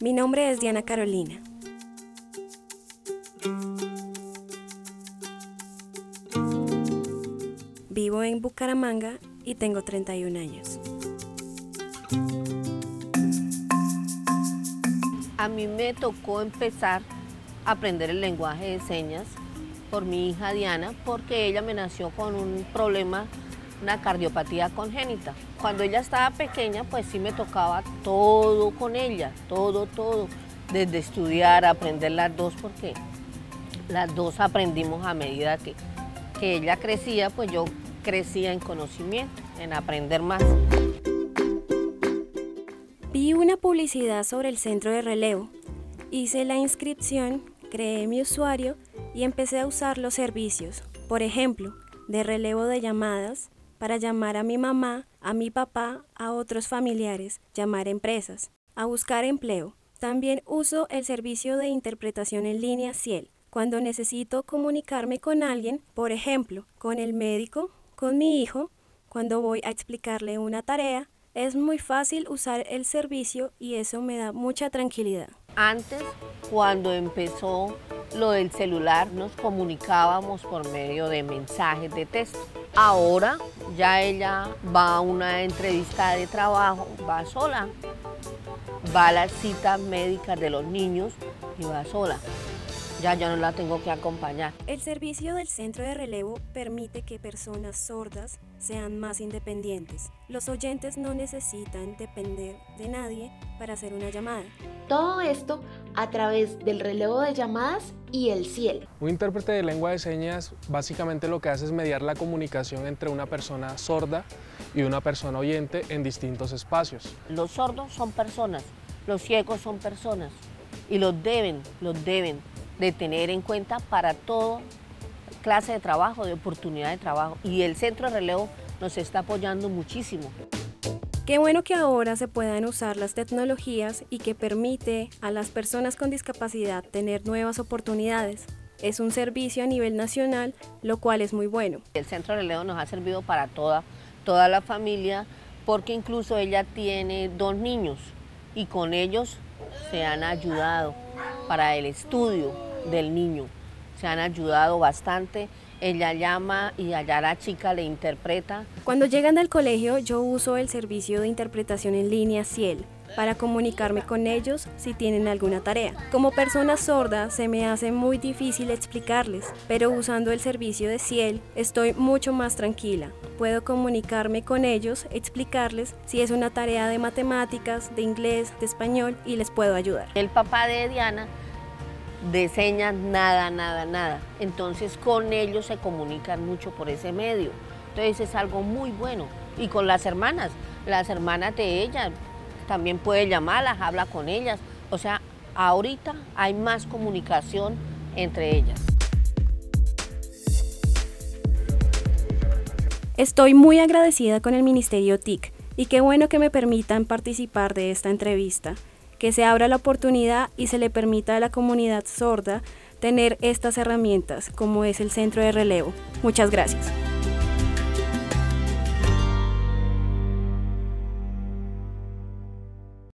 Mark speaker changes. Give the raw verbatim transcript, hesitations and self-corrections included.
Speaker 1: Mi nombre es Diana Carolina. Vivo en Bucaramanga y tengo treinta y un años.
Speaker 2: A mí me tocó empezar a aprender el lenguaje de señas por mi hija Diana, porque ella me nació con un problema, una cardiopatía congénita. Cuando ella estaba pequeña, pues sí me tocaba todo con ella, todo, todo. Desde estudiar, aprender las dos, porque las dos aprendimos a medida que, que ella crecía, pues yo crecía en conocimiento, en aprender más.
Speaker 1: Vi una publicidad sobre el centro de relevo, hice la inscripción, creé mi usuario y empecé a usar los servicios, por ejemplo, de relevo de llamadas, para llamar a mi mamá, a mi papá, a otros familiares, llamar a empresas, a buscar empleo. También uso el servicio de interpretación en línea Ciel, cuando necesito comunicarme con alguien, por ejemplo, con el médico, con mi hijo, cuando voy a explicarle una tarea. Es muy fácil usar el servicio y eso me da mucha tranquilidad.
Speaker 2: Antes, cuando empezó lo del celular, nos comunicábamos por medio de mensajes de texto. Ahora ya ella va a una entrevista de trabajo, va sola, va a las citas médicas de los niños y va sola. Ya yo no la tengo que acompañar.
Speaker 1: El servicio del centro de relevo permite que personas sordas sean más independientes. Los oyentes no necesitan depender de nadie para hacer una llamada.
Speaker 3: Todo esto a través del relevo de llamadas y el Ciel.
Speaker 4: Un intérprete de lengua de señas básicamente lo que hace es mediar la comunicación entre una persona sorda y una persona oyente en distintos espacios.
Speaker 2: Los sordos son personas, los ciegos son personas y los deben, los deben de tener en cuenta para toda clase de trabajo, de oportunidad de trabajo. Y el centro de relevo nos está apoyando muchísimo.
Speaker 1: Qué bueno que ahora se puedan usar las tecnologías y que permite a las personas con discapacidad tener nuevas oportunidades. Es un servicio a nivel nacional, lo cual es muy bueno.
Speaker 2: El centro de relevo nos ha servido para toda, toda la familia, porque incluso ella tiene dos niños y con ellos se han ayudado para el estudio del niño. Se han ayudado bastante. Ella llama y allá la chica le interpreta.
Speaker 1: Cuando llegan del colegio, yo uso el servicio de interpretación en línea Ciel para comunicarme con ellos si tienen alguna tarea. Como persona sorda se me hace muy difícil explicarles, pero usando el servicio de Ciel estoy mucho más tranquila. Puedo comunicarme con ellos, explicarles si es una tarea de matemáticas, de inglés, de español y les puedo ayudar.
Speaker 2: El papá de Diana de señas nada, nada, nada. Entonces con ellos se comunican mucho por ese medio. Entonces es algo muy bueno. Y con las hermanas, las hermanas de ella también puede llamarlas, habla con ellas. O sea, ahorita hay más comunicación entre ellas.
Speaker 1: Estoy muy agradecida con el Ministerio T I C y qué bueno que me permitan participar de esta entrevista, que se abra la oportunidad y se le permita a la comunidad sorda tener estas herramientas como es el centro de relevo. Muchas gracias.